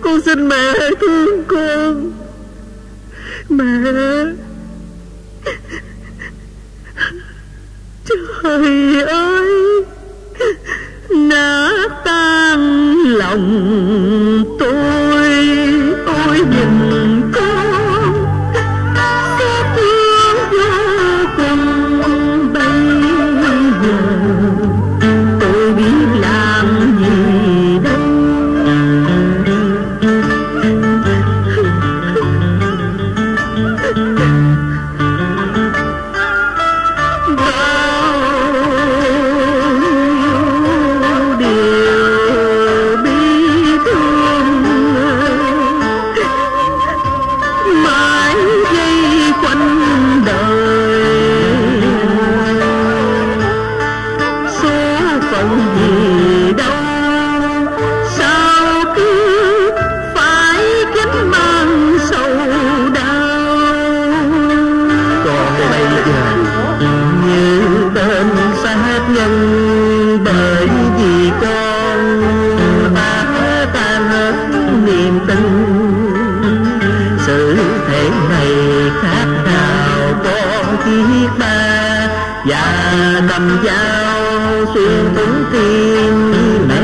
Con xin mẹ hãy thương con. Mẹ. Trời ơi, nát tan lòng tôi. Ôi nhìn con xót thương vô cùng. Bây giờ tôi biết làm gì đâu. Bởi vì con phá tan hết niềm tin. Sự thể này khác nào con thiết ba và cầm dao xuyên thủng tim mẹ.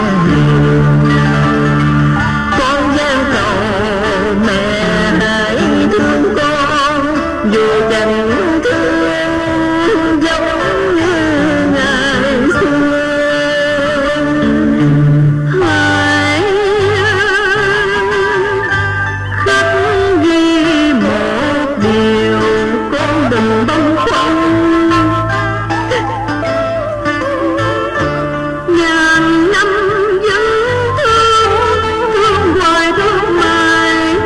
Con gian cầu mẹ hãy thương con, dù chẳng thương giống như ngày xưa. Hãy khắc ghi một điều, con đừng bâng khuâng. Ngàn năm vẫn thương, thương hoài thương mãi.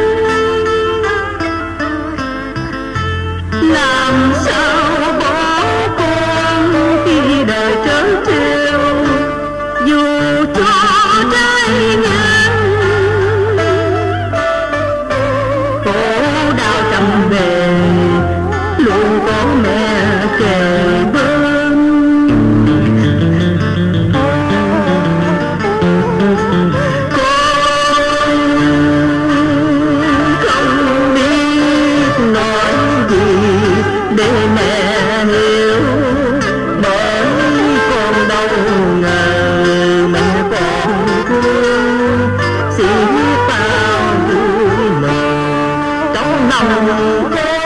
Làm sao bỏ con khi đời trớ trêu, dù cho trái ngang khổ đau trăm bề, luôn có mẹ kề bên. Con không biết nói gì để mẹ hiểu, bởi con đâu ngờ mẹ còn thương xiết bao vui mờ trong lòng con.